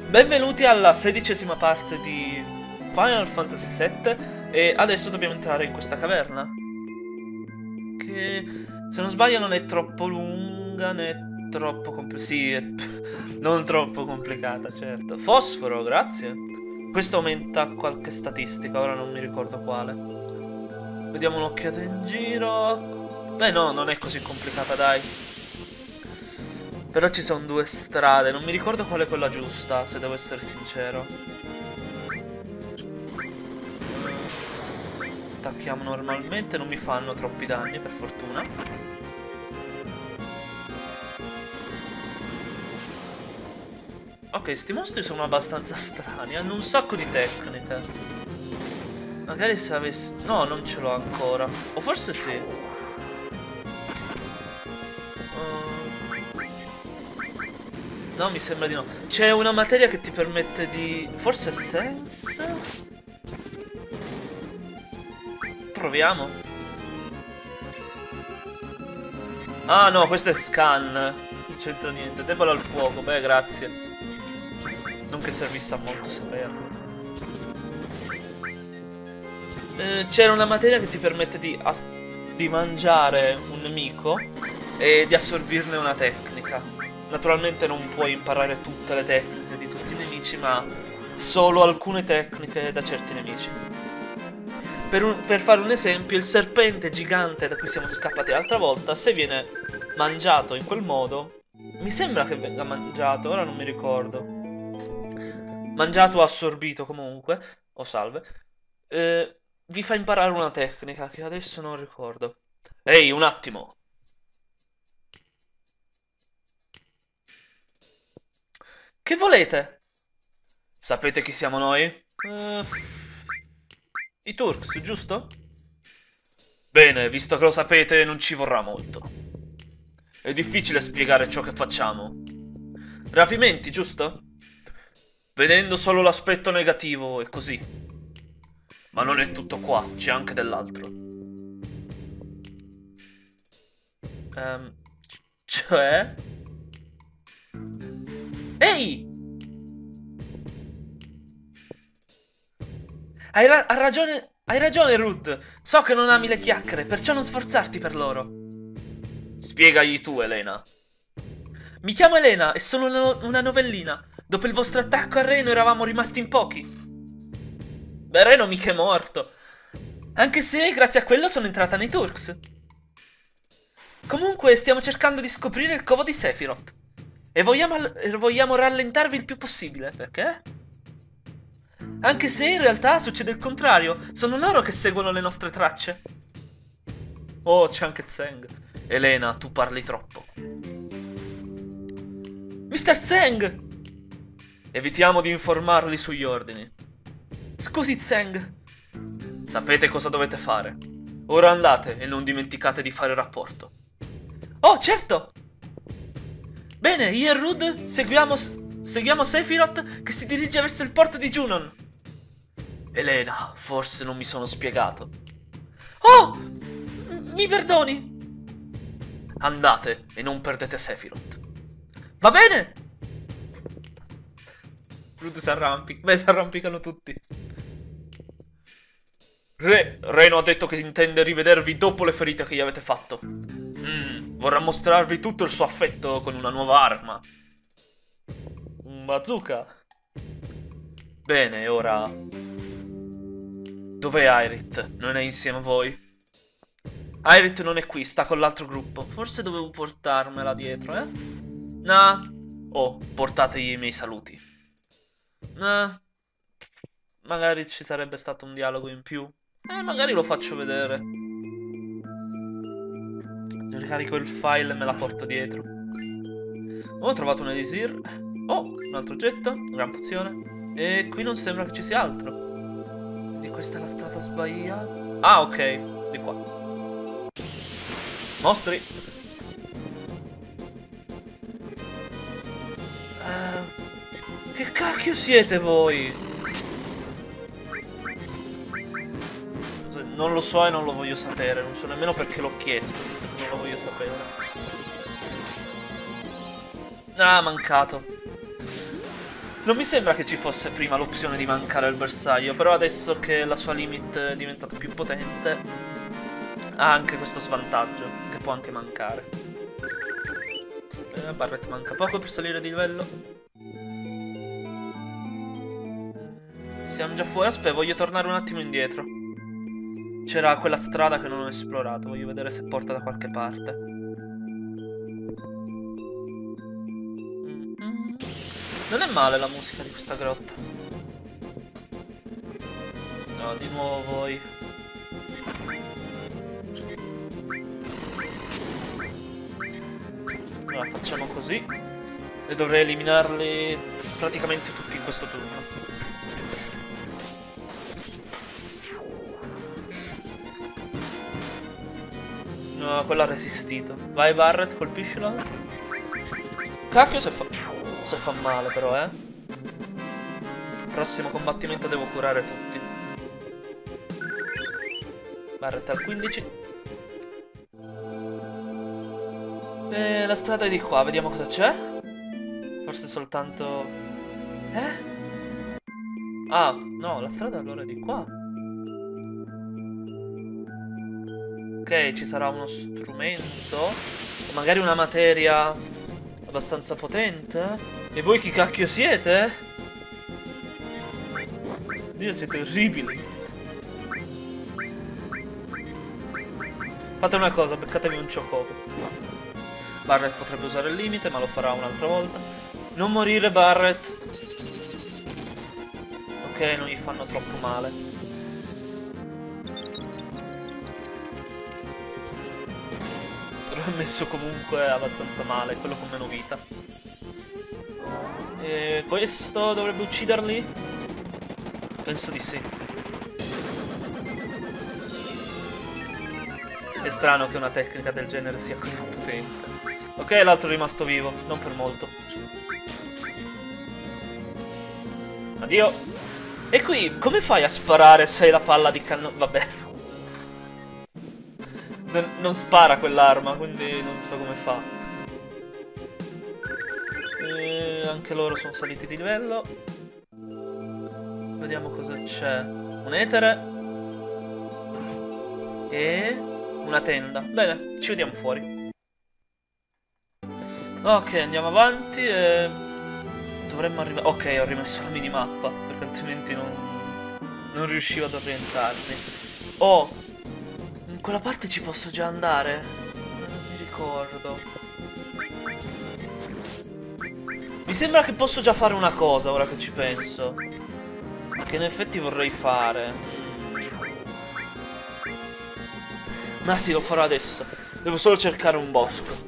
Benvenuti alla 16ª parte di Final Fantasy VII e adesso dobbiamo entrare in questa caverna che, se non sbaglio, non è troppo lunga né troppo complicata. Sì, non troppo complicata, certo. Fosforo, grazie. Questo aumenta qualche statistica, ora non mi ricordo quale. Vediamo un'occhiata in giro. Beh no, non è così complicata, dai. Però ci sono due strade, non mi ricordo qual è quella giusta, se devo essere sincero. Attacchiamo normalmente, non mi fanno troppi danni, per fortuna. Ok, sti mostri sono abbastanza strani, hanno un sacco di tecniche. Magari se avessi... No, non ce l'ho ancora. O forse sì. No, mi sembra di no. C'è una materia che ti permette di... Forse Sense? Proviamo. Ah no, questo è Scan. Non c'entra niente. Debole al fuoco. Beh, grazie. Non che servisse a molto saperlo. C'era una materia che ti permette di mangiare un nemico e di assorbirne una tecnica. Naturalmente non puoi imparare tutte le tecniche di tutti i nemici, ma solo alcune tecniche da certi nemici. Per fare un esempio, il serpente gigante da cui siamo scappati l'altra volta, se viene mangiato in quel modo, mi sembra che venga mangiato, ora non mi ricordo. Mangiato o assorbito comunque, o salve, vi fa imparare una tecnica che adesso non ricordo. Ehi, un attimo! Che volete? Sapete chi siamo noi? I Turks, giusto? Bene, visto che lo sapete, non ci vorrà molto. È difficile spiegare ciò che facciamo. Rapimenti, giusto? Vedendo solo l'aspetto negativo è così. Ma non è tutto qua, c'è anche dell'altro. Cioè? Ehi! Hai ragione, Ruth. So che non ami le chiacchiere, perciò non sforzarti per loro. Spiegagli tu, Elena. Mi chiamo Elena e sono una novellina. Dopo il vostro attacco a Reno eravamo rimasti in pochi. Beh, Reno mica è morto. Anche se, grazie a quello, sono entrata nei Turks. Comunque, stiamo cercando di scoprire il covo di Sephiroth. E vogliamo rallentarvi il più possibile, perché? Anche se in realtà succede il contrario, sono loro che seguono le nostre tracce. Oh, c'è anche Zeng. Elena, tu parli troppo. Mr. Zeng! Evitiamo di informarli sugli ordini. Scusi, Zeng. Sapete cosa dovete fare. Ora andate e non dimenticate di fare rapporto. Oh, certo! Bene, io e Rude seguiamo Sephiroth che si dirige verso il porto di Junon. Elena, forse non mi sono spiegato. Oh! Mi perdoni? Andate e non perdete Sephiroth. Va bene? Rude si arrampica. Beh, si arrampicano tutti. Reno ha detto che intende rivedervi dopo le ferite che gli avete fatto. Vorrà mostrarvi tutto il suo affetto con una nuova arma. Un bazooka. Bene, ora... Dov'è Aerith? Non è insieme a voi? Aerith non è qui, sta con l'altro gruppo. Forse dovevo portarmela dietro, eh? Nah. Oh, portategli i miei saluti. Nah. Magari ci sarebbe stato un dialogo in più. Magari lo faccio vedere. Ricarico il file e me la porto dietro. Ho trovato un elisir. Oh, un altro oggetto. Gran pozione. E qui non sembra che ci sia altro. Di questa è la strada sbagliata. Ah, ok. Di qua. Mostri. Che cacchio siete voi? Non lo so e non lo voglio sapere. Non so nemmeno perché l'ho chiesto, visto che non lo voglio sapere. Ah, mancato. Non mi sembra che ci fosse prima l'opzione di mancare al bersaglio, però adesso che la sua limit è diventata più potente, ha anche questo svantaggio, che può anche mancare. Barret manca poco per salire di livello. Siamo già fuori, aspetta, voglio tornare un attimo indietro. C'era quella strada che non ho esplorato, voglio vedere se porta da qualche parte. Non è male la musica di questa grotta. No, di nuovo voi. Allora facciamo così. E dovrei eliminarli praticamente tutti in questo turno. No, quella ha resistito. Vai Barret, colpiscila. Cacchio se fa male però, eh. Prossimo combattimento devo curare tutti. Barret al 15. La strada è di qua, vediamo cosa c'è. Forse soltanto... Ah, no, la strada allora è di qua. Ok, ci sarà uno strumento. O magari una materia abbastanza potente. E voi chi cacchio siete? Dio, siete orribili. Fate una cosa, beccatevi un Chocobo. Barret potrebbe usare il limite, ma lo farà un'altra volta. Non morire, Barret. Ok, non gli fanno troppo male. Però è messo comunque abbastanza male, quello con meno vita. E questo dovrebbe ucciderli? Penso di sì. È strano che una tecnica del genere sia così potente. Ok, l'altro è rimasto vivo, non per molto. Addio. E qui, come fai a sparare se hai la palla di cannone? Vabbè. Non spara quell'arma, quindi non so come fa. Anche loro sono saliti di livello. Vediamo cosa c'è. Un etere. E una tenda. Bene, ci vediamo fuori. Ok, andiamo avanti e... dovremmo arrivare... Ok, ho rimesso la minimappa, perché altrimenti non riuscivo ad orientarmi. Oh! In quella parte ci posso già andare? Non mi ricordo. Mi sembra che posso già fare una cosa, ora che ci penso. Che in effetti vorrei fare. Ma sì, lo farò adesso. Devo solo cercare un bosco.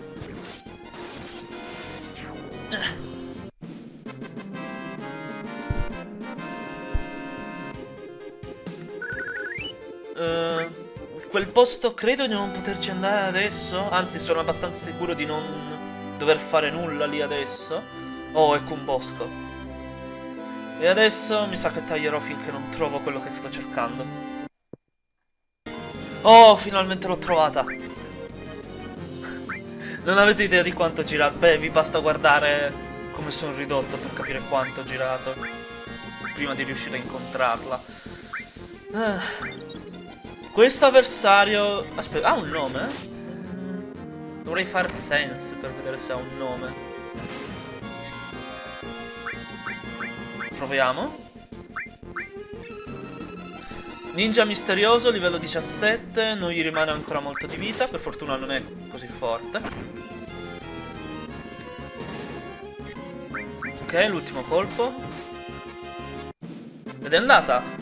Quel posto credo di non poterci andare adesso. Anzi, sono abbastanza sicuro di non dover fare nulla lì adesso. Oh, ecco un bosco. E adesso mi sa che taglierò finché non trovo quello che sto cercando. Oh, finalmente l'ho trovata. Non avete idea di quanto ho girato. Beh, vi basta guardare come sono ridotto per capire quanto ho girato prima di riuscire a incontrarla. Questo avversario... Aspetta, ha un nome? Dovrei fare sense per vedere se ha un nome. Proviamo. Ninja misterioso, livello 17. Non gli rimane ancora molto di vita. Per fortuna non è così forte. Ok, l'ultimo colpo. Ed è andata.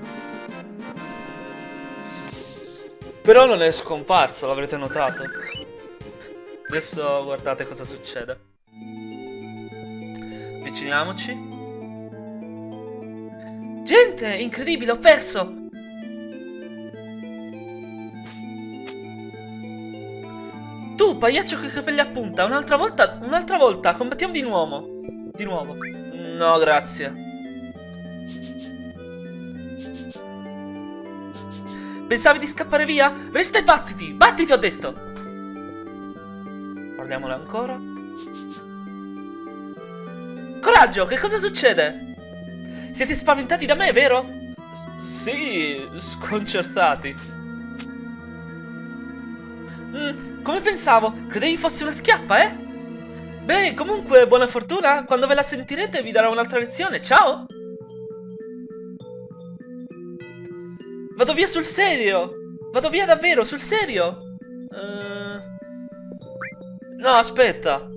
Però non è scomparso, l'avrete notato. Adesso guardate cosa succede. Avviciniamoci. Gente, incredibile, ho perso! Tu, pagliaccio con i capelli a punta, un'altra volta, combattiamo di nuovo. Di nuovo. No, grazie. Pensavi di scappare via? Resta e battiti! Battiti, ho detto! Parliamone ancora. Coraggio, che cosa succede? Siete spaventati da me, vero? Sì, sconcertati. Come pensavo, credevi fosse una schiappa, eh? Beh, comunque, buona fortuna. Quando ve la sentirete vi darò un'altra lezione. Ciao! Vado via sul serio! Vado via davvero, sul serio! No, aspetta.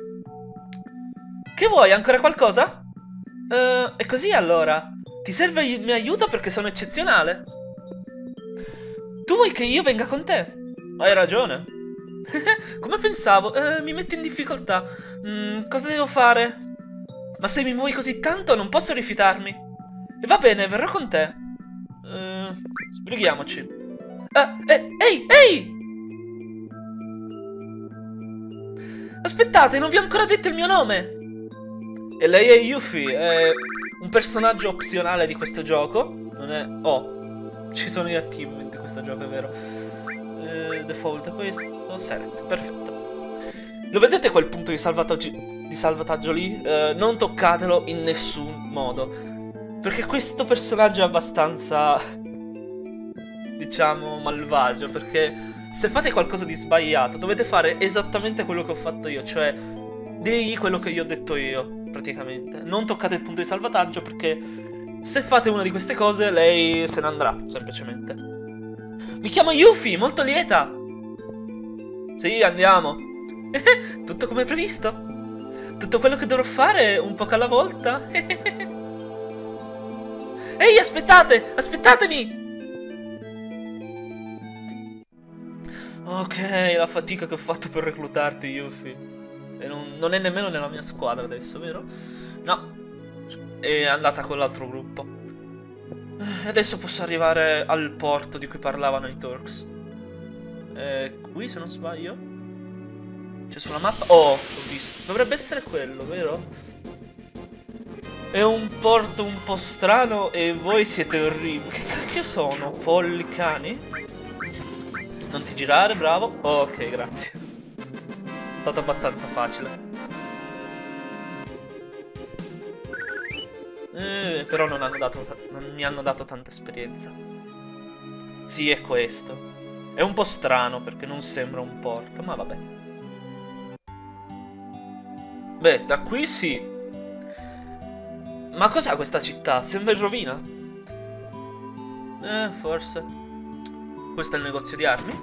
Che vuoi, ancora qualcosa? È così allora. Ti serve il mio aiuto perché sono eccezionale. Tu vuoi che io venga con te? Hai ragione. Come pensavo, mi metti in difficoltà. Cosa devo fare? Ma se mi vuoi così tanto non posso rifiutarmi. E va bene, verrò con te. Sbrighiamoci. Ehi, ehi! Aspettate, non vi ho ancora detto il mio nome. E lei è Yuffie, è un personaggio opzionale di questo gioco. Non è... Oh, ci sono gli achievement di questo gioco, è vero. Default è questo. Select, perfetto. Lo vedete quel punto di salvataggio lì? Non toccatelo in nessun modo. Perché questo personaggio è abbastanza... diciamo, malvagio. Perché se fate qualcosa di sbagliato dovete fare esattamente quello che ho fatto io. Cioè, digli quello che io ho detto io, praticamente. Non toccate il punto di salvataggio perché se fate una di queste cose lei se ne andrà, semplicemente. Mi chiamo Yuffie, molto lieta. Sì, andiamo. Tutto come previsto. Tutto quello che dovrò fare un poco alla volta. Ehi, aspettate, aspettatemi. Ok, la fatica che ho fatto per reclutarti, Yuffie. E non è nemmeno nella mia squadra adesso, vero? No. È andata con l'altro gruppo. Adesso posso arrivare al porto di cui parlavano i Turks. Qui, se non sbaglio. C'è sulla mappa. Oh, l'ho visto. Dovrebbe essere quello, vero? È un porto un po' strano e voi siete orribili. Che cacchio sono? Polli cani? Non ti girare, bravo. Ok, grazie. È stato abbastanza facile. Però non mi hanno dato tanta esperienza. Sì, è questo. È un po' strano perché non sembra un porto, ma vabbè. Beh, da qui sì. Ma cos'ha questa città? Sembra in rovina. Forse. Questo è il negozio di armi?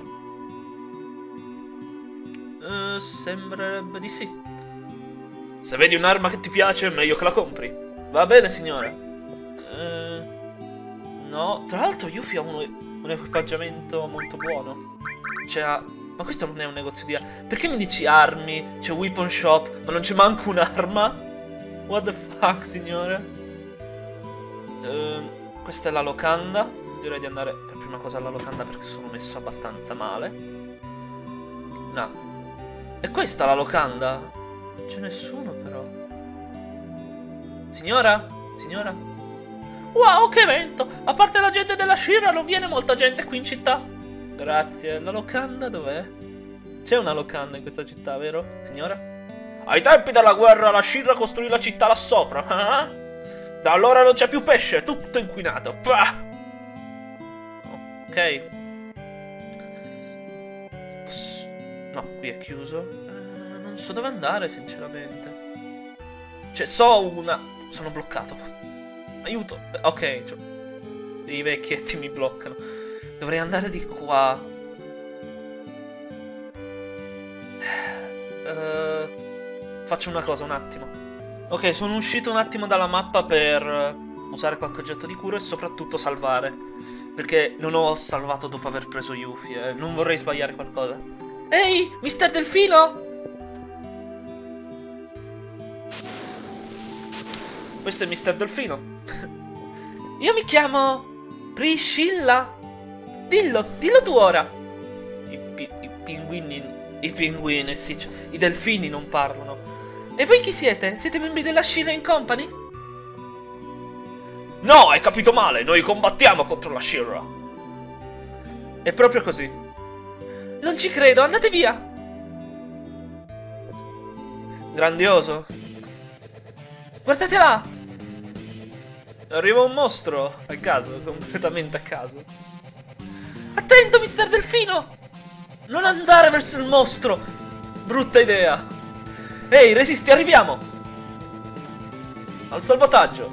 Sembrerebbe di sì. Se vedi un'arma che ti piace, è meglio che la compri. Va bene, signora. No, tra l'altro Yuffie ha un equipaggiamento molto buono. Cioè, ma questo non è un negozio di armi. Perché mi dici armi? C'è weapon shop, ma non c'è manco un'arma? What the fuck, signore? Questa è la locanda. Direi di andare per prima cosa alla locanda perché sono messo abbastanza male. No. E questa la locanda? Non c'è nessuno però. Signora? Signora? Wow, che evento! A parte la gente della Shira non viene molta gente qui in città. Grazie. La locanda dov'è? C'è una locanda in questa città, vero? Signora? Ai tempi della guerra la Shira costruì la città là sopra. Da allora non c'è più pesce, tutto inquinato. Pah! Ok. No, qui è chiuso. Non so dove andare, sinceramente. Cioè, so una... Sono bloccato. Aiuto. Ok, cioè, i vecchietti mi bloccano. Dovrei andare di qua. Faccio una cosa, un attimo. Ok, sono uscito un attimo dalla mappa per usare qualche oggetto di cura e soprattutto salvare. Perché non ho salvato dopo aver preso Yuffie. Non vorrei sbagliare qualcosa. Ehi, Mister Delfino! Questo è Mister Delfino. Io mi chiamo Priscilla. Dillo tu ora. I pinguini, sì, cioè, i delfini non parlano. E voi chi siete? Siete membri della Shira Company? No, hai capito male, noi combattiamo contro la Shira. È proprio così. Non ci credo, andate via. Grandioso. Guardate là! Arriva un mostro a caso, completamente a caso. Attento, mister Delfino! Non andare verso il mostro! Brutta idea! Ehi, resisti, arriviamo! Al salvataggio!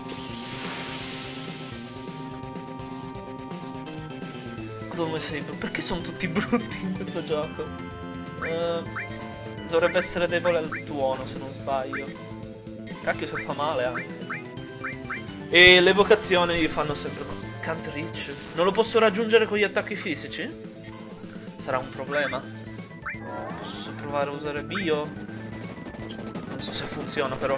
Come sei? Perché sono tutti brutti in questo gioco? Dovrebbe essere debole al tuono, se non sbaglio. Cacchio, se fa male anche. E le evocazioni gli fanno sempre... Can't reach. Non lo posso raggiungere con gli attacchi fisici? Sarà un problema. Posso provare a usare bio? Non so se funziona però.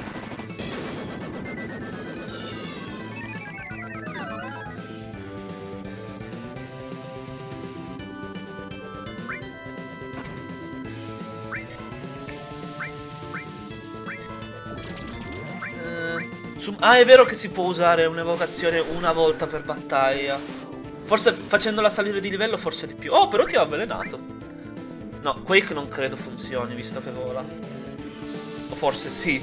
Ah, è vero che si può usare un'evocazione una volta per battaglia. Forse facendola salire di livello, forse di più. Oh, però ti ho avvelenato. No, Quake non credo funzioni, visto che vola. O forse sì.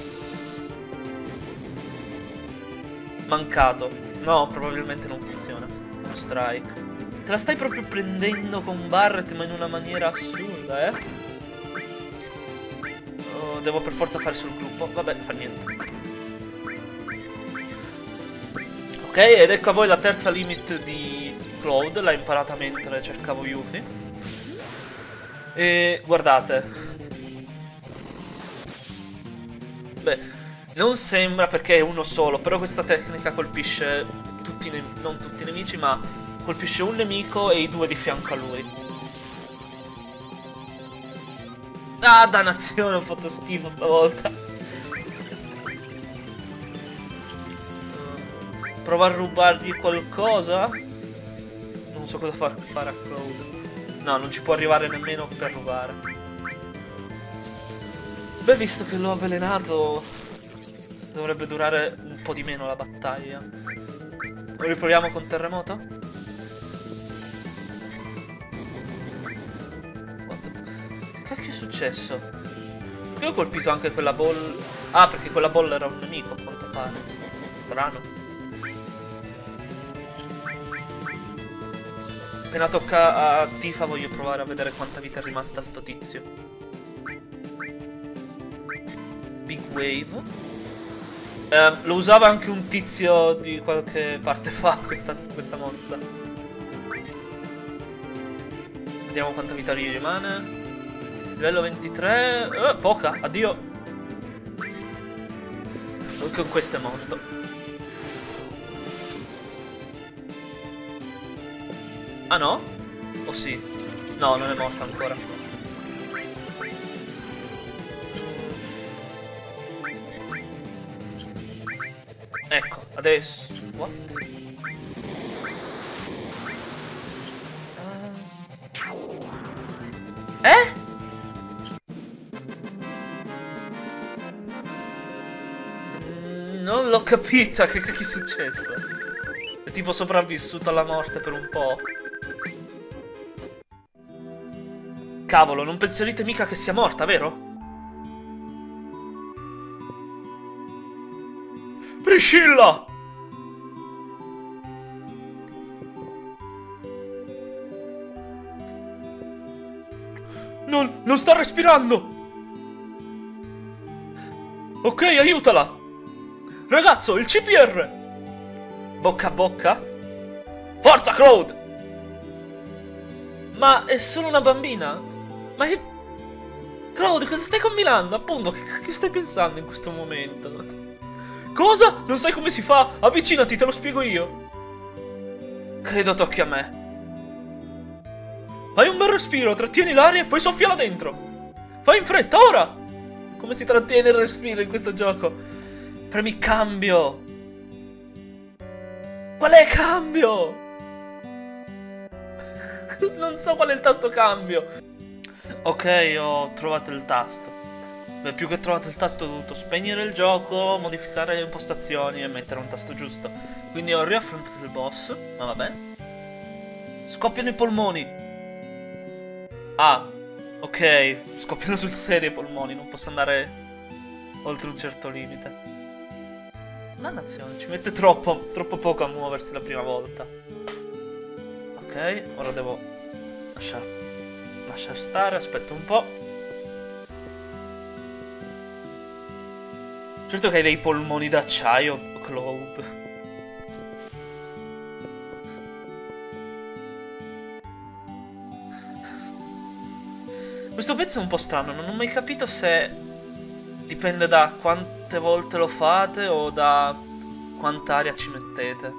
Mancato. No, probabilmente non funziona. Uno strike. Te la stai proprio prendendo con Barret, ma in una maniera assurda, eh? Oh, devo per forza fare sul gruppo. Vabbè, fa niente. Ok, ed ecco a voi la terza limit di Cloud, l'ha imparata mentre cercavo Yuffie. E guardate. Beh, non sembra perché è uno solo, però questa tecnica colpisce tutti non tutti i nemici, ma colpisce un nemico e i due di fianco a lui. Ah, dannazione, ho fatto schifo stavolta. Prova a rubargli qualcosa? Non so cosa fare a Cloud. No, non ci può arrivare nemmeno per rubare. Beh, visto che l'ho avvelenato, dovrebbe durare un po' di meno la battaglia. Lo riproviamo con terremoto? Che cacchio è successo? Io ho colpito anche quella ball... Ah, perché quella ball era un nemico, a quanto pare. Strano. Appena tocca a Tifa voglio provare a vedere quanta vita è rimasta a sto tizio. Big Wave. Lo usava anche un tizio di qualche parte fa questa mossa. Vediamo quanta vita gli rimane. Livello 23. Poca, addio. Con questo è morto. Ah no? O sì? No, non è morta ancora. Ecco, adesso... What? Eh? Non l'ho capita, che cacchio è successo? È tipo sopravvissuto alla morte per un po'. Cavolo, non penserete mica che sia morta, vero? Priscilla! Non sta respirando! Ok, aiutala! Ragazzo, il CPR! Bocca a bocca? Forza, Cloud! Ma è solo una bambina? Ma che... Cloud, cosa stai combinando? Appunto, che cacchio stai pensando in questo momento? Cosa? Non sai come si fa? Avvicinati, te lo spiego io. Credo tocchi a me. Fai un bel respiro, trattieni l'aria e poi soffiala dentro. Fai in fretta, ora! Come si trattiene il respiro in questo gioco? Premi cambio. Qual è cambio? Non so qual è il tasto cambio. Ok, ho trovato il tasto. Beh, più che trovato il tasto ho dovuto spegnere il gioco, modificare le impostazioni e mettere un tasto giusto. Quindi ho riaffrontato il boss, ma vabbè. Scoppiano i polmoni. Ah, ok, scoppiano sul serio i polmoni, non posso andare oltre un certo limite. Dannazione, ci mette troppo poco a muoversi la prima volta. Ok, ora devo lasciar stare, aspetta un po'. Certo che hai dei polmoni d'acciaio, Cloud. Questo pezzo è un po' strano, non ho mai capito se dipende da quante volte lo fate o da quanta aria ci mettete.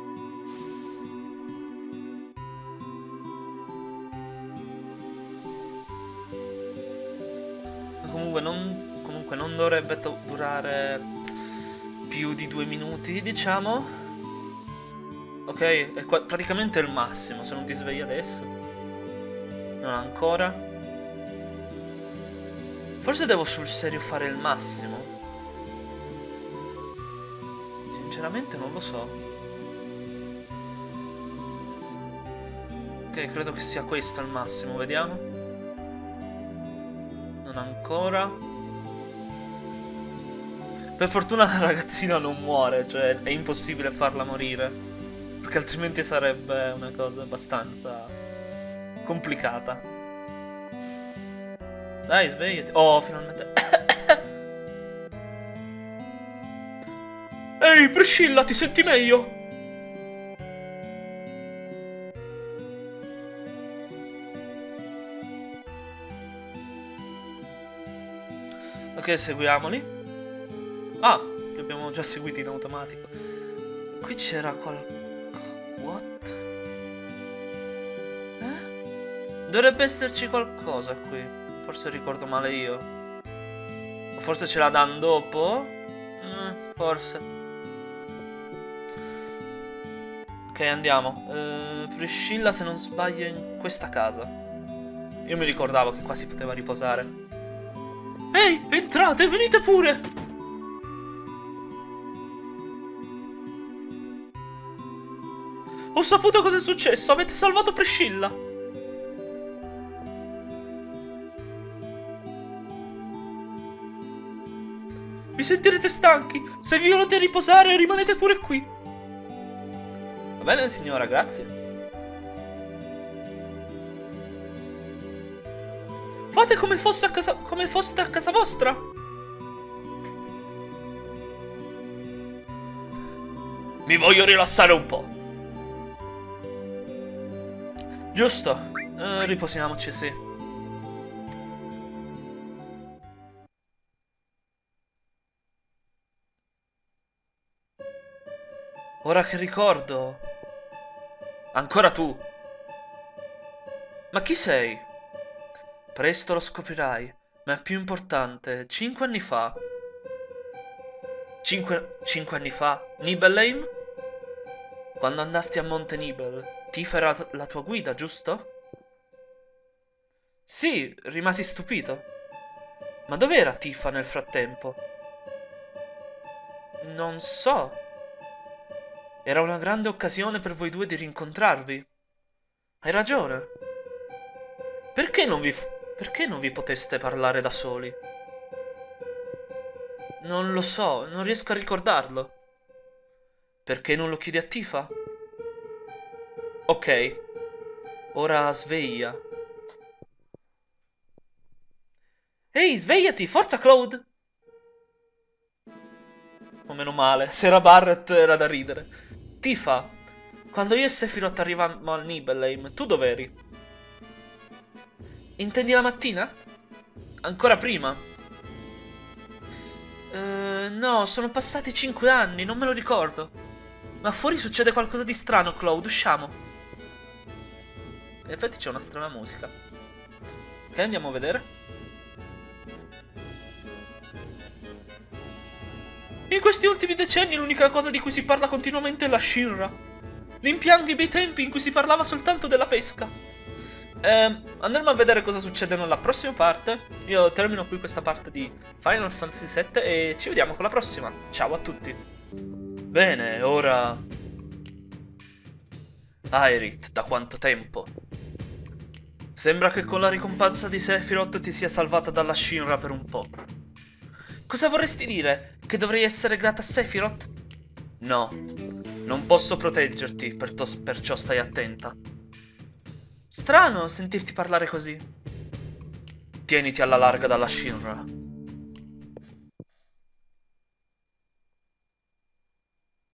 Comunque non dovrebbe durare più di 2 minuti, diciamo. Ok, è praticamente il massimo, se non ti svegli adesso. Non ancora. Forse devo sul serio fare il massimo. Sinceramente non lo so. Ok, credo che sia questo il massimo, vediamo. Non ancora. Per fortuna la ragazzina non muore, cioè è impossibile farla morire. Perché altrimenti sarebbe una cosa abbastanza complicata. Dai, svegliati. Oh, finalmente. Ehi, Priscilla, ti senti meglio? Ok, seguiamoli. Ah, li abbiamo già seguiti in automatico. Qui c'era What? Dovrebbe esserci qualcosa qui. Forse ricordo male io. O forse ce la danno dopo? Forse. Ok, andiamo. Priscilla, se non sbaglio, è in questa casa. Io mi ricordavo che qua si poteva riposare. Ehi, entrate, venite pure! Ho saputo cosa è successo, avete salvato Priscilla! Vi sentirete stanchi. Se vi volete riposare, rimanete pure qui. Va bene, signora, grazie. Fate come foste a casa vostra. Mi voglio rilassare un po'. Giusto. Riposiamoci, sì. Ora che ricordo. Ancora tu. Ma chi sei? Presto lo scoprirai. Ma è più importante, 5 anni fa. 5 anni fa? Nibelheim? Quando andasti a Monte Nibel, Tifa era la tua guida, giusto? Sì, rimasi stupito. Ma dov'era Tifa nel frattempo? Non so. Era una grande occasione per voi due di rincontrarvi. Hai ragione. Perché non vi poteste parlare da soli? Non lo so, non riesco a ricordarlo. Perché non lo chiedi a Tifa? Ok. Ora sveglia. Ehi, svegliati, forza Cloud! Oh, meno male, se era Barret era da ridere. Tifa, quando io e Sephiroth arrivammo al Nibelheim, tu dov'eri? Intendi la mattina? Ancora prima? No, sono passati 5 anni, non me lo ricordo. Ma fuori succede qualcosa di strano, Cloud, usciamo. In effetti c'è una strana musica. Ok, andiamo a vedere. In questi ultimi decenni l'unica cosa di cui si parla continuamente è la Shinra. Rimpiango i bei tempi in cui si parlava soltanto della pesca. Andremo a vedere cosa succede nella prossima parte. Io termino qui questa parte di Final Fantasy VII e ci vediamo con la prossima. Ciao a tutti. Bene, ora... Aerith, da quanto tempo? Sembra che con la ricomparsa di Sephiroth ti sia salvata dalla Shinra per un po'. Cosa vorresti dire? Che dovrei essere grata a Sephiroth? No, non posso proteggerti, perciò stai attenta. Strano sentirti parlare così. Tieniti alla larga dalla Shinra.